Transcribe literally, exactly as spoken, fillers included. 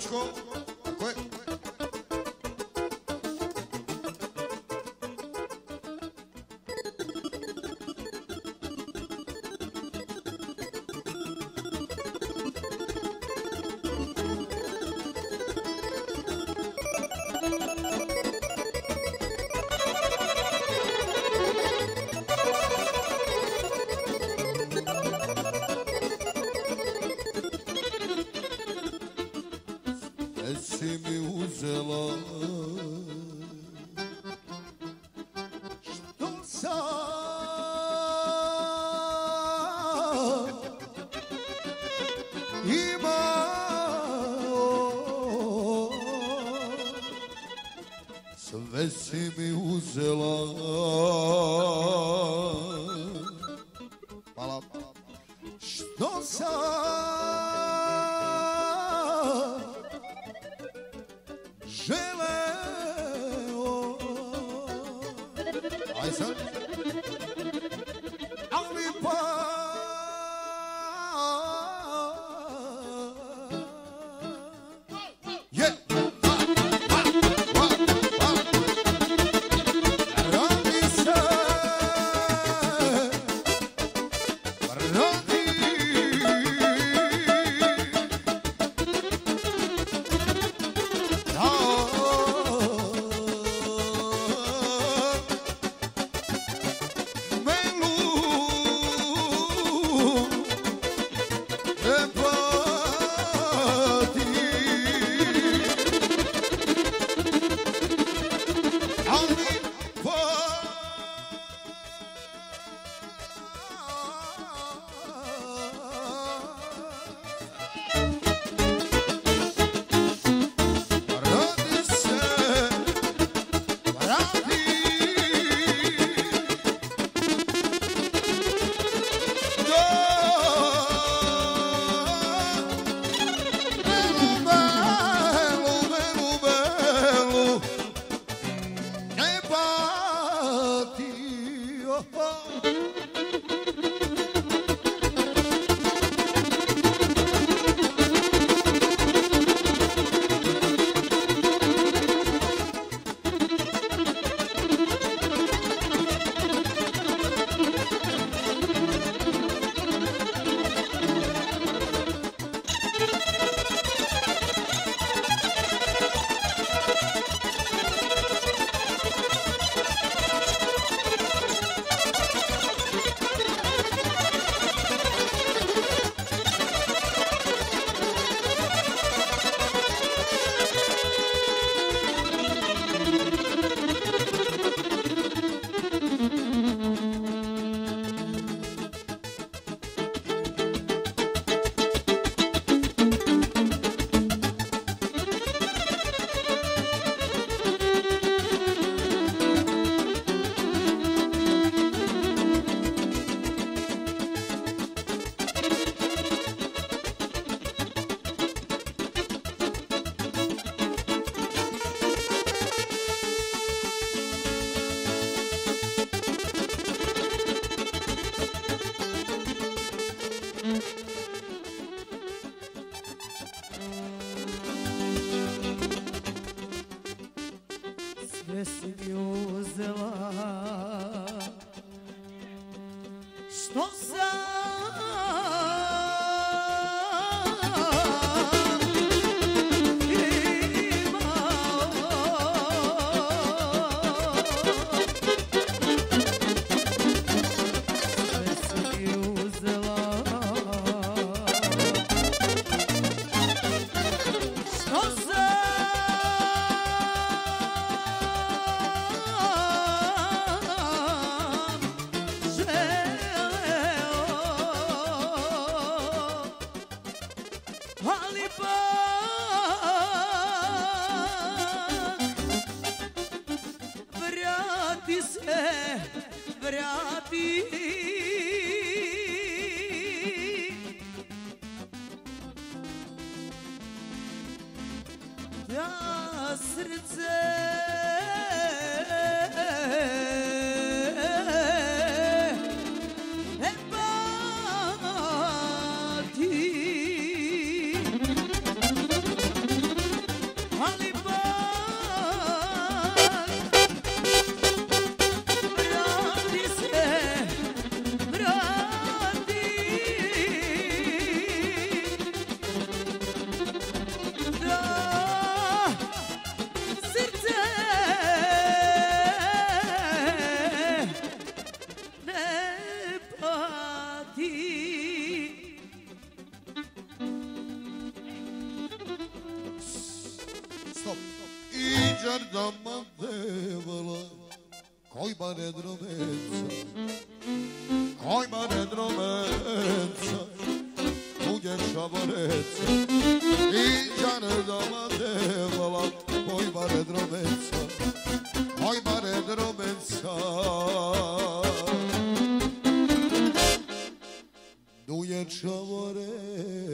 Lučko. Tako je. Si mi uzela što sam imao, sve si mi uzela. Hvala. Što sam želeo, aj sad, ali pa je, radi se, radi. Sve si mi uzela, što sam imao, sve si mi uzela, što sam ali pak vrati se, vrati da srce giardama devola, coi mare dromenza, coi mare dromenza, mujer šaboreca, i giardama devola, coi mare dromenza, coi mare dromenza. Mujer šaboreca,